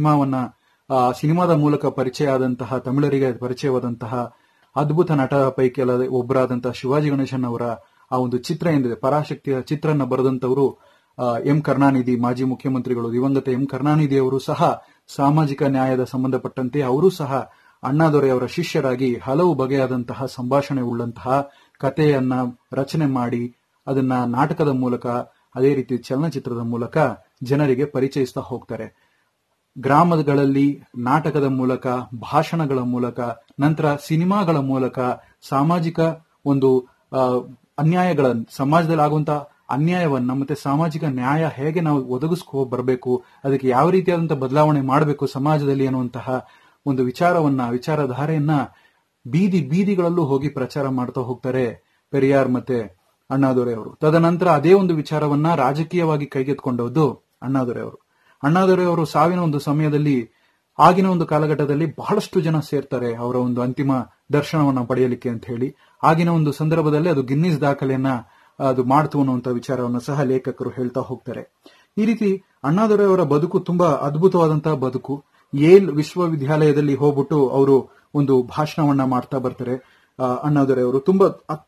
ಸಿನಿಮಾದ ಮೂಲಕ ಪರಿಚಯ ಆದಂತಹ ತಮಿಳರಿಗೆ ಪರಿಚಯವಾದಂತಹ ಅದ್ಭುತ ನಟ ಪೈಕಿ ಒಬ್ಬರಾದಂತಹ ಶಿವಾಜಿ ಗಣೇಶನ್ ಅವರ ಆ ಒಂದು ಚಿತ್ರ ಏನಿದೆ, ಪರಾಶಕ್ತಿಯ ಚಿತ್ರನ ಬರೆದಂತವರು M ಕರುಣಾನಿಧಿ, ಮಾಜಿ ಮುಖ್ಯಮಂತ್ರಿಗಳು ದಿವಂಗತ M ಕರುಣಾನಿಧಿ ಅವರು ಸಹ ಸಾಮಾಜಿಕ ನ್ಯಾಯದ ಸಂಬಂಧಪಟ್ಟಂತೆ ಅವರು ಸಹ ಅಣ್ಣಾದೊರೆಯವರ ಶಿಷ್ಯರಾಗಿ ಹಲವು ಬಗೆಯಾದಂತಹ ಸಂಭಾಷಣೆ ಉಳ್ಳಂತಹ ಕಥೆಯನ್ನ ರಚನೆ ಮಾಡಿ ಅದನ್ನ ನಾಟಕದ ಮೂಲಕ, ಅದೇ ರೀತಿ ಚಲನಚಿತ್ರದ ಮೂಲಕ ಜನರಿಗೆ ಪರಿಚಯಿಸ್ತಾ ಹೋಗ್ತಾರೆ. ಗ್ರಾಮಗಳಲ್ಲಿ ನಾಟಕದ ಮೂಲಕ, ಭಾಷಣಗಳ ಮೂಲಕ, ನಂತರ ಸಿನಿಮಾಗಳ ಮೂಲಕ ಸಾಮಾಜಿಕ ಒಂದು ಅನ್ಯಾಯಗಳ ಸಮಾಜದಲ್ಲಿ ಆಗುವಂತಹ ಅನ್ಯಾಯವನ್ನ ಮತ್ತೆ ಸಾಮಾಜಿಕ ನ್ಯಾಯ ಹೇಗೆ ನಾವು ಒದಗಿಸ್ಕೊ ಬರಬೇಕು, ಅದಕ್ಕೆ ಯಾವ ರೀತಿಯಾದಂತಹ ಬದಲಾವಣೆ ಮಾಡಬೇಕು ಸಮಾಜದಲ್ಲಿ ಅನ್ನುವಂತಹ ಒಂದು ವಿಚಾರಧಾರೆಯನ್ನ ಬೀದಿಗಳಲ್ಲೂ ಹೋಗಿ ಪ್ರಚಾರ ಮಾಡ್ತಾ ಹೋಗ್ತಾರೆ ಪೆರಿಯಾರ್ ಮತ್ತೆ ಅಣ್ಣಾದೊರೆ ಅವರು. ತದನಂತರ ಅದೇ ಒಂದು ವಿಚಾರವನ್ನ ರಾಜಕೀಯವಾಗಿ ಕೈಗೆತ್ಕೊಂಡದ್ದು ಅಣ್ಣಾದೊರೆ ಅವರು. ಅಣ್ಣಾದೊರೆ ಅವರು ಸಾವಿನ ಒಂದು ಸಮಯದಲ್ಲಿ ಆಗಿನ ಒಂದು ಕಾಲಘಟ್ಟದಲ್ಲಿ ಬಹಳಷ್ಟು ಜನ ಸೇರ್ತಾರೆ ಅವರ ಒಂದು ಅಂತಿಮ ದರ್ಶನವನ್ನ ಪಡೆಯಲಿಕ್ಕೆ ಅಂತ ಹೇಳಿ. ಆಗಿನ ಒಂದು ಸಂದರ್ಭದಲ್ಲಿ ಅದು ಗಿನ್ನಿಸ್ ದಾಖಲೆಯನ್ನ ಅದು ಮಾಡ್ತು ಅನ್ನುವಂತ ವಿಚಾರವನ್ನು ಸಹ ಲೇಖಕರು ಹೇಳ್ತಾ ಹೋಗ್ತಾರೆ. ಈ ರೀತಿ ಅಣ್ಣಾದೊರೆ ಅವರ ಬದುಕು ತುಂಬಾ ಅದ್ಭುತವಾದಂತಹ ಬದುಕು. ಯೇಲ್ ವಿಶ್ವವಿದ್ಯಾಲಯದಲ್ಲಿ ಹೋಗ್ಬಿಟ್ಟು ಅವರು ಒಂದು ಭಾಷಣವನ್ನ ಮಾಡ್ತಾ ಬರ್ತಾರೆ. ಅಣ್ಣಾದೊರೆ ಅವರು ತುಂಬಾ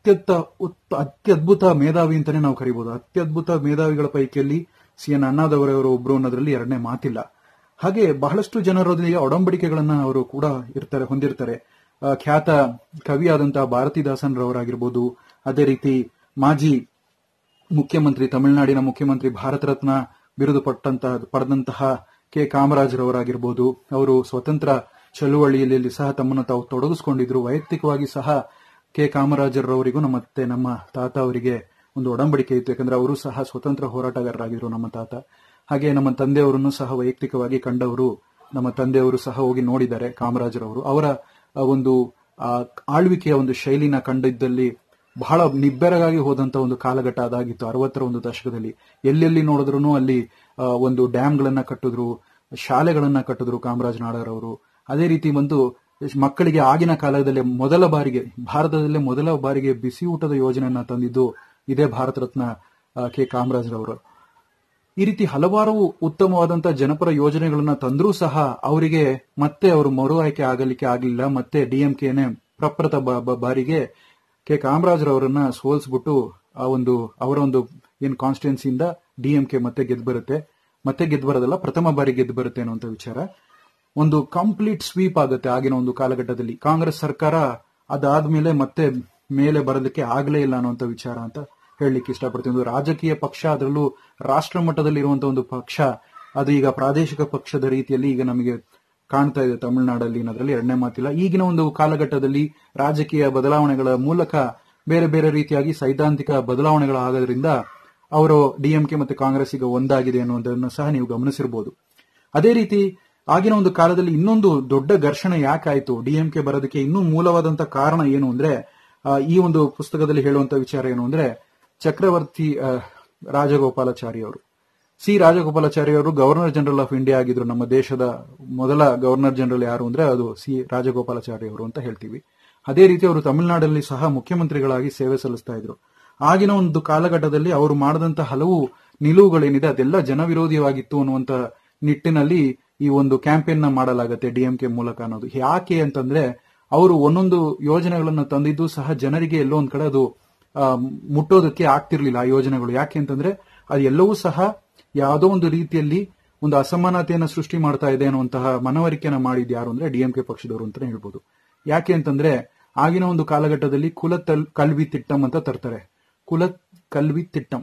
ಅತ್ಯದ್ಭುತ ಮೇಧಾವಿ ಅಂತಾನೆ ನಾವು ಕರಿಬಹುದು. ಅತ್ಯದ್ಭುತ ಮೇಧಾವಿಗಳ ಪೈಕಿಯಲ್ಲಿ CN ಅಣ್ಣಾದೊರೆ ಅವರು ಒಬ್ರು ಅನ್ನೋದ್ರಲ್ಲಿ ಎರಡನೇ ಮಾತಿಲ್ಲ. ಹಾಗೆ ಬಹಳಷ್ಟು ಜನರೊಂದಿಗೆ ಒಡಂಬಡಿಕೆಗಳನ್ನ ಅವರು ಕೂಡ ಹೊಂದಿರ್ತಾರೆ. ಖ್ಯಾತ ಕವಿಯಾದಂತಹ ಭಾರತಿದಾಸನ್ರವರಾಗಿರ್ಬೋದು, ಅದೇ ರೀತಿ ಮಾಜಿ ಮುಖ್ಯಮಂತ್ರಿ, ತಮಿಳುನಾಡಿನ ಮುಖ್ಯಮಂತ್ರಿ, ಭಾರತ ರತ್ನ ಬಿರುದು ಪಡೆದಂತಹ ಕೆ ಕಾಮರಾಜರವರಾಗಿರ್ಬೋದು, ಅವರು ಸ್ವತಂತ್ರ ಚಳುವಳಿಯಲ್ಲಿ ಸಹ ತಮ್ಮನ್ನು ತಾವು ತೊಡಗಿಸಿಕೊಂಡಿದ್ರು. ವೈಯಕ್ತಿಕವಾಗಿ ಸಹ ಕೆ ಕಾಮರಾಜರವರಿಗೂ ಮತ್ತೆ ನಮ್ಮ ತಾತ ಅವರಿಗೆ ಒಂದು ಒಡಂಬಡಿಕೆ ಇತ್ತು. ಯಾಕಂದ್ರೆ ಅವರು ಸಹ ಸ್ವತಂತ್ರ ಹೋರಾಟಗಾರರಾಗಿದ್ರು ನಮ್ಮ ತಾತ. ಹಾಗೆ ನಮ್ಮ ತಂದೆಯವರನ್ನು ಸಹ ವೈಯಕ್ತಿಕವಾಗಿ ಕಂಡವರು, ನಮ್ಮ ತಂದೆಯವರು ಸಹ ಹೋಗಿ ನೋಡಿದ್ದಾರೆ ಕಾಮರಾಜರವರು. ಅವರ ಒಂದು ಆಳ್ವಿಕೆಯ ಒಂದು ಶೈಲಿನ ಕಂಡಿದ್ದಲ್ಲಿ ಬಹಳ ನಿಬ್ಬೆರಗಾಗಿ ಹೋದಂತ ಒಂದು ಕಾಲಘಟ್ಟ ಅದಾಗಿತ್ತು 60ರ ಒಂದು ದಶಕದಲ್ಲಿ. ಎಲ್ಲೆಲ್ಲಿ ನೋಡಿದ್ರು ಅಲ್ಲಿ ಒಂದು ಡ್ಯಾಮ್ಗಳನ್ನ ಕಟ್ಟಿದ್ರು, ಶಾಲೆಗಳನ್ನ ಕಟ್ಟಿದ್ರು ಕಾಮರಾಜ ನಾಡರ್ ಅವರು. ಅದೇ ರೀತಿ ಒಂದು ಮಕ್ಕಳಿಗೆ ಆಗಿನ ಕಾಲದಲ್ಲಿ ಭಾರತದಲ್ಲೇ ಮೊದಲ ಬಾರಿಗೆ ಬಿಸಿ ಊಟದ ಯೋಜನೆಯನ್ನ ತಂದಿದ್ದು ಇದೇ ಭಾರತ ರತ್ನ ಕೆ ಕಾಮರಾಜರವರು. ಈ ರೀತಿ ಹಲವಾರು ಉತ್ತಮವಾದಂತಹ ಜನಪರ ಯೋಜನೆಗಳನ್ನ ತಂದ್ರೂ ಸಹ ಅವರಿಗೆ ಮತ್ತೆ ಅವರು ಮರು ಆಯ್ಕೆ ಆಗಲಿಕ್ಕೆ ಆಗಲಿಲ್ಲ. ಮತ್ತೆ DMKನೇ ಪ್ರಪ್ರಥ ಬಾರಿಗೆ ಕೆ ಕಾಮರಾಜರವರನ್ನ ಸೋಲಿಸ್ಬಿಟ್ಟು ಅವರ ಒಂದು ಏನ್ ಕಾನ್ಸ್ಟಿಟ್ಯೂನ್ಸಿಯಿಂದ DMK ಮತ್ತೆ ಗೆದ್ದು ಬರುತ್ತೆ. ಮತ್ತೆ ಗೆದ್ದು ಬರೋದಲ್ಲ, ಪ್ರಥಮ ಬಾರಿ ಗೆದ್ದು ಬರುತ್ತೆ ಅನ್ನುವಂಥ ವಿಚಾರ. ಒಂದು ಕಂಪ್ಲೀಟ್ ಸ್ವೀಪ್ ಆಗುತ್ತೆ ಆಗಿನ ಒಂದು ಕಾಲಘಟ್ಟದಲ್ಲಿ. ಕಾಂಗ್ರೆಸ್ ಸರ್ಕಾರ ಅದಾದ್ಮೇಲೆ ಮತ್ತೆ ಮೇಲೆ ಬರೋದಕ್ಕೆ ಆಗಲೇ ಇಲ್ಲ ಅನ್ನುವಂಥ ವಿಚಾರ ಅಂತ ಹೇಳಲಿಕ್ಕೆ ಇಷ್ಟಪಡ್ತೀನಿ. ಒಂದು ರಾಜಕೀಯ ಪಕ್ಷ, ಅದರಲ್ಲೂ ರಾಷ್ಟ್ರ ಮಟ್ಟದಲ್ಲಿ ಇರುವಂತಹ ಒಂದು ಪಕ್ಷ, ಅದು ಈಗ ಪ್ರಾದೇಶಿಕ ಪಕ್ಷದ ರೀತಿಯಲ್ಲಿ ಈಗ ನಮಗೆ ಕಾಣ್ತಾ ಇದೆ ತಮಿಳುನಾಡಲ್ಲಿ, ಅನ್ನೋದ್ರಲ್ಲಿ ಎರಡನೇ ಮಾತಿಲ್ಲ. ಈಗಿನ ಒಂದು ಕಾಲಘಟ್ಟದಲ್ಲಿ ರಾಜಕೀಯ ಬದಲಾವಣೆಗಳ ಮೂಲಕ ಬೇರೆ ಬೇರೆ ರೀತಿಯಾಗಿ ಸೈದ್ಧಾಂತಿಕ ಬದಲಾವಣೆಗಳಾಗೋದ್ರಿಂದ ಅವರು DMK ಮತ್ತೆ ಕಾಂಗ್ರೆಸ್ ಈಗ ಒಂದಾಗಿದೆ ಅನ್ನೋದನ್ನು ಸಹ ನೀವು ಗಮನಿಸಿರಬಹುದು. ಅದೇ ರೀತಿ ಆಗಿನ ಒಂದು ಕಾಲದಲ್ಲಿ ಇನ್ನೊಂದು ದೊಡ್ಡ ಘರ್ಷಣೆ ಯಾಕಾಯ್ತು, DMK ಬರೋದಕ್ಕೆ ಇನ್ನೂ ಮೂಲವಾದಂತಹ ಕಾರಣ ಏನು ಅಂದ್ರೆ, ಈ ಒಂದು ಪುಸ್ತಕದಲ್ಲಿ ಹೇಳುವಂತ ವಿಚಾರ ಏನು ಅಂದ್ರೆ, ಚಕ್ರವರ್ತಿ ರಾಜಗೋಪಾಲಾಚಾರಿ ಅವರು, ರಾಜಗೋಪಾಲಾಚಾರಿ ಅವರು ಗವರ್ನರ್ ಜನರಲ್ ಆಫ್ ಇಂಡಿಯಾ ಆಗಿದ್ರು. ನಮ್ಮ ದೇಶದ ಮೊದಲ ಗವರ್ನರ್ ಜನರಲ್ ಯಾರು ಅಂದ್ರೆ ಅದು ರಾಜಗೋಪಾಲಾಚಾರಿ ಅವರು ಅಂತ ಹೇಳ್ತೀವಿ. ಅದೇ ರೀತಿ ಅವರು ತಮಿಳುನಾಡಲ್ಲಿ ಸಹ ಮುಖ್ಯಮಂತ್ರಿಗಳಾಗಿ ಸೇವೆ ಸಲ್ಲಿಸ್ತಾ ಇದ್ರು. ಆಗಿನ ಒಂದು ಕಾಲಘಟ್ಟದಲ್ಲಿ ಅವರು ಮಾಡಿದಂತಹ ಹಲವು ನಿಲುವುಗಳೇನಿದೆ ಅದೆಲ್ಲ ಜನವಿರೋಧಿಯಾಗಿತ್ತು ಅನ್ನುವಂತ ನಿಟ್ಟಿನಲ್ಲಿ ಈ ಒಂದು ಕ್ಯಾಂಪೇನ್ ನ ಮಾಡಲಾಗುತ್ತೆ DMK ಮೂಲಕ ಅನ್ನೋದು. ಯಾಕೆ ಅಂತಂದ್ರೆ ಅವರು ಒಂದೊಂದು ಯೋಜನೆಗಳನ್ನ ತಂದಿದ್ದು ಸಹ ಜನರಿಗೆ ಎಲ್ಲೋ ಒಂದ್ ಕಡೆ ಅದು ಮುಟ್ಟೋದಕ್ಕೆ ಆಗ್ತಿರ್ಲಿಲ್ಲ ಆ ಯೋಜನೆಗಳು. ಯಾಕೆ ಅಂತಂದ್ರೆ ಅದು ಎಲ್ಲವೂ ಸಹ ಯಾವುದೋ ಒಂದು ರೀತಿಯಲ್ಲಿ ಒಂದು ಅಸಮಾನತೆಯನ್ನು ಸೃಷ್ಟಿ ಮಾಡ್ತಾ ಇದೆ ಅನ್ನುವಂತಹ ಮನವರಿಕೆಯನ್ನ ಮಾಡಿದ್ ಯಾರು ಅಂದ್ರೆ DMK ಪಕ್ಷದವರು ಅಂತಾನೆ ಹೇಳ್ಬೋದು. ಯಾಕೆ ಅಂತಂದ್ರೆ ಆಗಿನ ಒಂದು ಕಾಲಘಟ್ಟದಲ್ಲಿ ಕಲ್ವಿ ತಿಟ್ಟಂ ಅಂತ ತರ್ತಾರೆ. ಕುಲ ಕಲ್ವಿ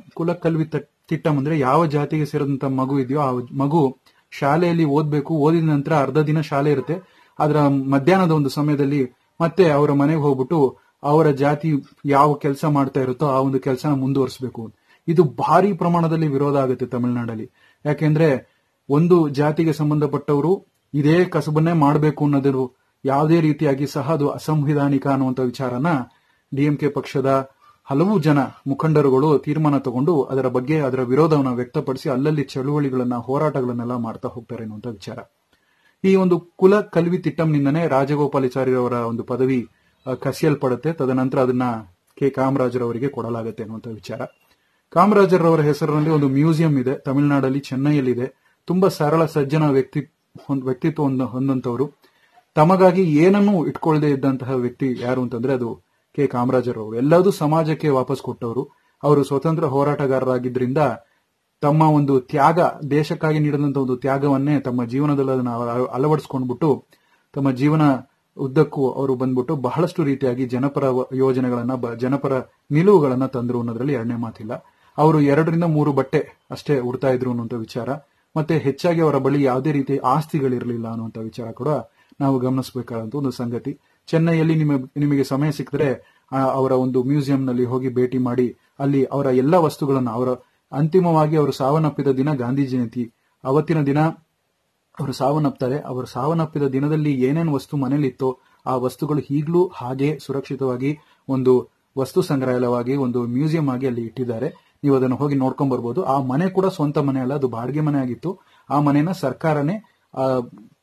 ತಿಟ್ಟಂ ಅಂದ್ರೆ ಯಾವ ಜಾತಿಗೆ ಸೇರಿದಂತ ಮಗು ಇದೆಯೋ ಆ ಮಗು ಶಾಲೆಯಲ್ಲಿ ಓದ್ಬೇಕು, ಓದಿದ ನಂತರ ಅರ್ಧ ದಿನ ಶಾಲೆ ಇರುತ್ತೆ, ಅದರ ಮಧ್ಯಾಹ್ನದ ಒಂದು ಸಮಯದಲ್ಲಿ ಮತ್ತೆ ಅವರ ಮನೆಗೆ ಹೋಗ್ಬಿಟ್ಟು ಅವರ ಜಾತಿ ಯಾವ ಕೆಲಸ ಮಾಡ್ತಾ ಇರುತ್ತೋ ಆ ಒಂದು ಕೆಲಸನ ಮುಂದುವರಿಸಬೇಕು. ಇದು ಭಾರಿ ಪ್ರಮಾಣದಲ್ಲಿ ವಿರೋಧ ಆಗುತ್ತೆ ತಮಿಳುನಾಡಲ್ಲಿ. ಯಾಕೆಂದ್ರೆ ಒಂದು ಜಾತಿಗೆ ಸಂಬಂಧಪಟ್ಟವರು ಇದೇ ಕಸಬನ್ನೇ ಮಾಡಬೇಕು ಅನ್ನೋದು ಯಾವುದೇ ರೀತಿಯಾಗಿ ಸಹ ಅದು ಅಸಂವಿಧಾನಿಕ ಅನ್ನುವಂಥ ವಿಚಾರನ DMK ಪಕ್ಷದ ಹಲವು ಜನ ಮುಖಂಡರುಗಳು ತೀರ್ಮಾನ ತಗೊಂಡು ಅದರ ಬಗ್ಗೆ ಅದರ ವಿರೋಧವನ್ನು ವ್ಯಕ್ತಪಡಿಸಿ ಅಲ್ಲಲ್ಲಿ ಚಳುವಳಿಗಳನ್ನ ಹೋರಾಟಗಳನ್ನೆಲ್ಲ ಮಾಡ್ತಾ ಹೋಗ್ತಾರೆ ಅನ್ನುವಂಥ ವಿಚಾರ. ಈ ಒಂದು ಕುಲ ಕಲ್ವಿ ತಿಟ್ಟಂನಿಂದನೇ ರಾಜಗೋಪಾಲಾಚಾರಿ ಅವರ ಒಂದು ಪದವಿ ಕಸಿಯಲ್ಪಡುತ್ತೆ. ತದನಂತರ ಅದನ್ನ ಕೆ ಕಾಮರಾಜರವರಿಗೆ ಕೊಡಲಾಗುತ್ತೆ ಅನ್ನುವಂಥ ವಿಚಾರ. ಕಾಮರಾಜರವರ ಹೆಸರಿನಲ್ಲಿ ಒಂದು ಮ್ಯೂಸಿಯಂ ಇದೆ ತಮಿಳುನಾಡಲ್ಲಿ, ಚೆನ್ನೈಯಲ್ಲಿದೆ. ತುಂಬಾ ಸರಳ ಸಜ್ಜನ ವ್ಯಕ್ತಿತ್ವ ಹೊಂದಂತವರು. ತಮಗಾಗಿ ಏನನ್ನೂ ಇಟ್ಕೊಳ್ಳದೆ ಇದ್ದಂತಹ ವ್ಯಕ್ತಿ ಯಾರು ಅಂತಂದ್ರೆ ಅದು ಕೆ ಕಾಮರಾಜರವರು. ಎಲ್ಲದೂ ಸಮಾಜಕ್ಕೆ ವಾಪಸ್ ಕೊಟ್ಟವರು. ಅವರು ಸ್ವತಂತ್ರ ಹೋರಾಟಗಾರರಾಗಿದ್ದರಿಂದ ತಮ್ಮ ಒಂದು ತ್ಯಾಗ, ದೇಶಕ್ಕಾಗಿ ನೀಡಿದಂತ ಒಂದು ತ್ಯಾಗವನ್ನೇ ತಮ್ಮ ಜೀವನದಲ್ಲಿ ಅದನ್ನು ಅಳವಡಿಸ್ಕೊಂಡ್ಬಿಟ್ಟು ತಮ್ಮ ಜೀವನ ಉದ್ದಕ್ಕೂ ಅವರು ಬಂದ್ಬಿಟ್ಟು ಬಹಳಷ್ಟು ರೀತಿಯಾಗಿ ಜನಪರ ಯೋಜನೆಗಳನ್ನ, ಜನಪರ ನಿಲುವುಗಳನ್ನ ತಂದ್ರು ಅನ್ನೋದ್ರಲ್ಲಿ ಎರಡನೇ ಮಾತಿಲ್ಲ. ಅವರು 2 ರಿಂದ 3 ಬಟ್ಟೆ ಅಷ್ಟೇ ಉಡ್ತಾ ಇದ್ರು ಅನ್ನುವಂಥ ವಿಚಾರ, ಮತ್ತೆ ಹೆಚ್ಚಾಗಿ ಅವರ ಬಳಿ ಯಾವುದೇ ರೀತಿ ಆಸ್ತಿಗಳಿರಲಿಲ್ಲ ಅನ್ನುವಂಥ ವಿಚಾರ ಕೂಡ ನಾವು ಗಮನಿಸಬೇಕಾದಂತ ಒಂದು ಸಂಗತಿ. ಚೆನ್ನೈಯಲ್ಲಿ ನಿಮಗೆ ಸಮಯ ಸಿಕ್ಕಿದ್ರೆ ಅವರ ಒಂದು ಮ್ಯೂಸಿಯಂನಲ್ಲಿ ಹೋಗಿ ಭೇಟಿ ಮಾಡಿ ಅಲ್ಲಿ ಅವರ ಎಲ್ಲ ವಸ್ತುಗಳನ್ನ, ಅವರ ಅಂತಿಮವಾಗಿ ಅವರು ಸಾವನ್ನಪ್ಪಿದ ದಿನ ಗಾಂಧಿ ಜಯಂತಿ, ಅವತ್ತಿನ ದಿನ ಅವರು ಸಾವನ್ನಪ್ತಾರೆ. ಅವರು ಸಾವನ್ನಪ್ಪಿದ ದಿನದಲ್ಲಿ ಏನೇನು ವಸ್ತು ಮನೇಲಿತ್ತೋ ಆ ವಸ್ತುಗಳು ಈಗಲೂ ಹಾಗೆ ಸುರಕ್ಷಿತವಾಗಿ ಒಂದು ವಸ್ತು ಸಂಗ್ರಹಾಲಯವಾಗಿ, ಒಂದು ಮ್ಯೂಸಿಯಂ ಆಗಿ ಅಲ್ಲಿ ಇಟ್ಟಿದ್ದಾರೆ. ನೀವು ಅದನ್ನು ಹೋಗಿ ನೋಡ್ಕೊಂಡ್ ಬರ್ಬೋದು. ಆ ಮನೆ ಕೂಡ ಸ್ವಂತ ಮನೆ ಅಲ್ಲ, ಅದು ಬಾಡಿಗೆ ಮನೆ ಆಗಿತ್ತು. ಆ ಮನೆನ ಸರ್ಕಾರನೇ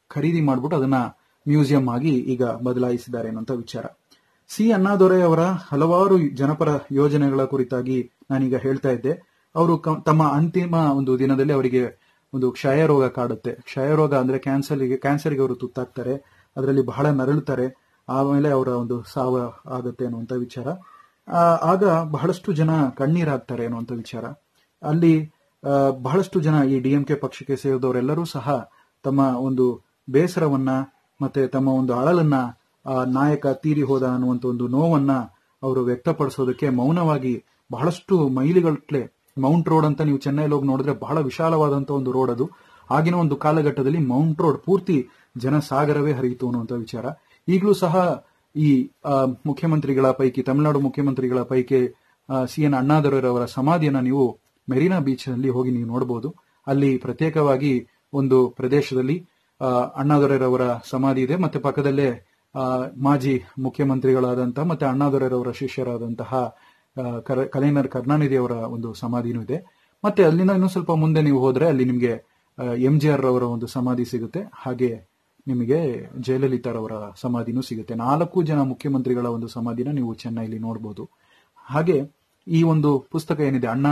ಖರೀದಿ ಮಾಡ್ಬಿಟ್ಟು ಅದನ್ನ ಮ್ಯೂಸಿಯಂ ಆಗಿ ಈಗ ಬದಲಾಯಿಸಿದ್ದಾರೆ ಅನ್ನುವಂತ ವಿಚಾರ. ಸಿ ಅಣ್ಣಾದೊರೈ ಅವರ ಹಲವಾರು ಜನಪರ ಯೋಜನೆಗಳ ಕುರಿತಾಗಿ ನಾನೀಗ ಹೇಳ್ತಾ ಇದ್ದೆ. ಅವರು ತಮ್ಮ ಅಂತಿಮ ಒಂದು ದಿನದಲ್ಲಿ ಅವರಿಗೆ ಒಂದು ಕ್ಷಯ ರೋಗ ಕಾಡುತ್ತೆ. ಕ್ಷಯ ರೋಗ ಅಂದ್ರೆ ಕ್ಯಾನ್ಸರ್ಗೆ ಅವರು ತುತ್ತಾಗ್ತಾರೆ, ಅದರಲ್ಲಿ ಬಹಳ ನರಳುತ್ತಾರೆ, ಆಮೇಲೆ ಅವರ ಒಂದು ಸಾವು ಆಗುತ್ತೆ ಅನ್ನುವಂತ ವಿಚಾರ. ಆಗ ಬಹಳಷ್ಟು ಜನ ಕಣ್ಣೀರಾಗ್ತಾರೆ ಅನ್ನುವಂತ ವಿಚಾರ. ಅಲ್ಲಿ ಬಹಳಷ್ಟು ಜನ ಈ ಡಿಎಂಕೆ ಪಕ್ಷಕ್ಕೆ ಸೇರಿದವರೆಲ್ಲರೂ ಸಹ ತಮ್ಮ ಒಂದು ಬೇಸರವನ್ನ ಮತ್ತೆ ತಮ್ಮ ಒಂದು ಅಳಲನ್ನ ನಾಯಕ ತೀರಿ ಹೋದ ಅನ್ನುವಂತ ಒಂದು ನೋವನ್ನ ಅವರು ವ್ಯಕ್ತಪಡಿಸೋದಕ್ಕೆ ಮೌನವಾಗಿ ಬಹಳಷ್ಟು ಮೈಲಿಗಟ್ಟಲೆ ಮೌಂಟ್ ರೋಡ್ ಅಂತ ನೀವು ಚೆನ್ನೈಲಿ ಹೋಗಿ ನೋಡಿದ್ರೆ ಬಹಳ ವಿಶಾಲವಾದಂತಹ ಒಂದು ರೋಡ್ ಅದು. ಆಗಿನ ಒಂದು ಕಾಲಘಟ್ಟದಲ್ಲಿ ಮೌಂಟ್ ರೋಡ್ ಪೂರ್ತಿ ಜನಸಾಗರವೇ ಹರಿಯಿತು ಅನ್ನುವಂತ ವಿಚಾರ. ಈಗಲೂ ಸಹ ಈ ಮುಖ್ಯಮಂತ್ರಿಗಳ ಪೈಕಿ, ತಮಿಳುನಾಡು ಮುಖ್ಯಮಂತ್ರಿಗಳ ಪೈಕಿ ಸಿ ಎನ್ ಅಣ್ಣಾದೊರೈ ಅವರ ಸಮಾಧಿಯನ್ನ ನೀವು ಮೆರಿನಾ ಬೀಚ್ ನಲ್ಲಿ ಹೋಗಿ ನೀವು ನೋಡಬಹುದು. ಅಲ್ಲಿ ಪ್ರತ್ಯೇಕವಾಗಿ ಒಂದು ಪ್ರದೇಶದಲ್ಲಿ ಅಣ್ಣಾದೊರೈ ಅವರ ಸಮಾಧಿ ಇದೆ, ಮತ್ತೆ ಪಕ್ಕದಲ್ಲೇ ಮಾಜಿ ಮುಖ್ಯಮಂತ್ರಿಗಳಾದಂತಹ ಮತ್ತೆ ಅಣ್ಣಾದೊರೈ ಅವರ ಶಿಷ್ಯರಾದಂತಹ ಕಲೈನರ್ ಕರುಣಾನಿಧಿ ಅವರ ಒಂದು ಸಮಾಧಿನೂ ಇದೆ. ಮತ್ತೆ ಅಲ್ಲಿಂದ ಇನ್ನೂ ಸ್ವಲ್ಪ ಮುಂದೆ ನೀವು ಹೋದ್ರೆ ಅಲ್ಲಿ ನಿಮಗೆ MGR ಅವರ ಒಂದು ಸಮಾಧಿ ಸಿಗುತ್ತೆ, ಹಾಗೆ ನಿಮಗೆ ಜಯಲಲಿತಾ ಅವರ ಸಮಾಧಿನೂ ಸಿಗುತ್ತೆ. 4 ಜನ ಮುಖ್ಯಮಂತ್ರಿಗಳ ಒಂದು ಸಮಾಧಿನ ನೀವು ಚೆನ್ನೈಲಿ ನೋಡಬಹುದು. ಹಾಗೆ ಈ ಒಂದು ಪುಸ್ತಕ ಏನಿದೆ ಅಣ್ಣಾ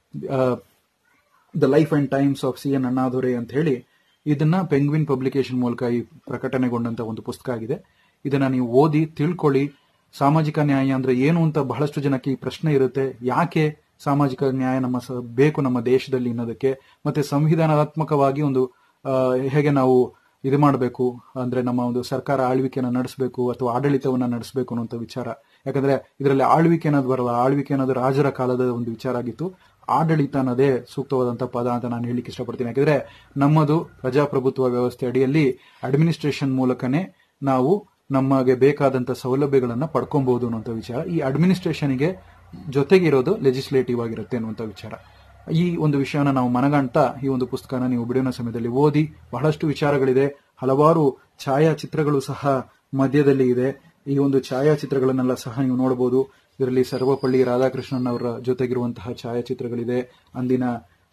the life and times of C N Annadurai ಅಂತ ಹೇಳಿ, ಇದನ್ನ ಪೆಂಗ್ವಿನ್ ಪಬ್ಲಿಕೇಶನ್ ಮೂಲಕ ಈ ಪ್ರಕಟಣೆಗೊಂಡಂತ ಒಂದು ಪುಸ್ತಕ ಆಗಿದೆ. ಇದನ್ನ ನೀವು ಓದಿ ತಿಳ್ಕೊಳ್ಳಿ. ಸಾಮಾಜಿಕ ನ್ಯಾಯ ಅಂದ್ರೆ ಏನು ಅಂತ ಬಹಳಷ್ಟು ಜನಕ್ಕೆ ಈ ಪ್ರಶ್ನೆ ಇರುತ್ತೆ. ಯಾಕೆ ಸಾಮಾಜಿಕ ನ್ಯಾಯ ಬೇಕು ನಮ್ಮ ದೇಶದಲ್ಲಿ ಅನ್ನೋದಕ್ಕೆ, ಮತ್ತೆ ಸಂವಿಧಾನಾತ್ಮಕವಾಗಿ ಒಂದು ಹೇಗೆ ನಾವು ಇದು ಮಾಡಬೇಕು ಅಂದ್ರೆ ನಮ್ಮ ಒಂದು ಸರ್ಕಾರ ಆಳ್ವಿಕೆಯನ್ನ ನಡೆಸಬೇಕು ಅಥವಾ ಆಡಳಿತವನ್ನ ನಡೆಸಬೇಕು ಅನ್ನುವಂಥ ವಿಚಾರ. ಯಾಕಂದ್ರೆ ಇದರಲ್ಲಿ ಆಳ್ವಿಕೆ ಅನ್ನೋದು ಬರಲ್ಲ, ಆಳ್ವಿಕೆ ಅನ್ನೋದು ರಾಜರ ಕಾಲದ ಒಂದು ವಿಚಾರ ಆಗಿತ್ತು. ಆಡಳಿತ ಅನ್ನೋದೇ ಸೂಕ್ತವಾದಂತಹ ಪದ ಅಂತ ನಾನು ಹೇಳಿಕ್ಕೆ ಇಷ್ಟಪಡ್ತೀನಿ. ಯಾಕಂದ್ರೆ ನಮ್ಮದು ಪ್ರಜಾಪ್ರಭುತ್ವ ವ್ಯವಸ್ಥೆ ಅಡಿಯಲ್ಲಿ ಅಡ್ಮಿನಿಸ್ಟ್ರೇಷನ್ ಮೂಲಕನೇ ನಾವು ನಮಗೆ ಬೇಕಾದಂತ ಸೌಲಭ್ಯಗಳನ್ನ ಪಡ್ಕೊಬಹುದು ಅನ್ನುವಂಥ ವಿಚಾರ. ಈ ಅಡ್ಮಿನಿಸ್ಟ್ರೇಷನ್ಗೆ ಜೊತೆಗಿರೋದು ಲೆಜಿಸ್ಲೇಟಿವ್ ಆಗಿರುತ್ತೆ ಅನ್ನುವಂಥ ವಿಚಾರ. ಈ ಒಂದು ವಿಷಯನ ನಾವು ಮನಗಂಡ್ತಾ ಈ ಒಂದು ಪುಸ್ತಕನ ನೀವು ಬಿಡುವಿನ ಸಮಯದಲ್ಲಿ ಓದಿ. ಬಹಳಷ್ಟು ವಿಚಾರಗಳಿದೆ, ಹಲವಾರು ಛಾಯಾಚಿತ್ರಗಳು ಸಹ ಮಧ್ಯದಲ್ಲಿ ಇದೆ. ಈ ಒಂದು ಛಾಯಾಚಿತ್ರಗಳನ್ನೆಲ್ಲ ಸಹ ನೀವು ನೋಡಬಹುದು. ಇದರಲ್ಲಿ ಸರ್ವಪಳ್ಳಿ ರಾಧಾಕೃಷ್ಣನ್ ಅವರ ಜೊತೆಗಿರುವಂತಹ ಛಾಯಾಚಿತ್ರಗಳಿದೆ. ಅಂದಿನ